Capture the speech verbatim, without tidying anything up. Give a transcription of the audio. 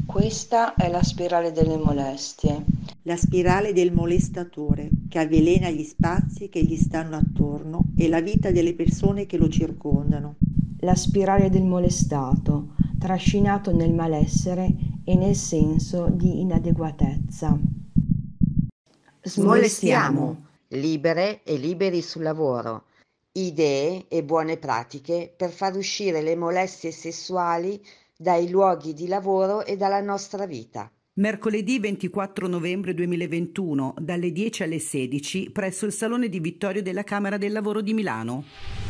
Questa è la spirale delle molestie. La spirale del molestatore, che avvelena gli spazi che gli stanno attorno e la vita delle persone che lo circondano. La spirale del molestato, trascinato nel malessere e nel senso di inadeguatezza. Smolestiamo. Smolestiamo, libere e liberi sul lavoro. Idee e buone pratiche per far uscire le molestie sessuali dai luoghi di lavoro e dalla nostra vita. Mercoledì ventiquattro novembre duemilaventuno, dalle dieci alle sedici, presso il Salone di Vittorio della Camera del Lavoro di Milano.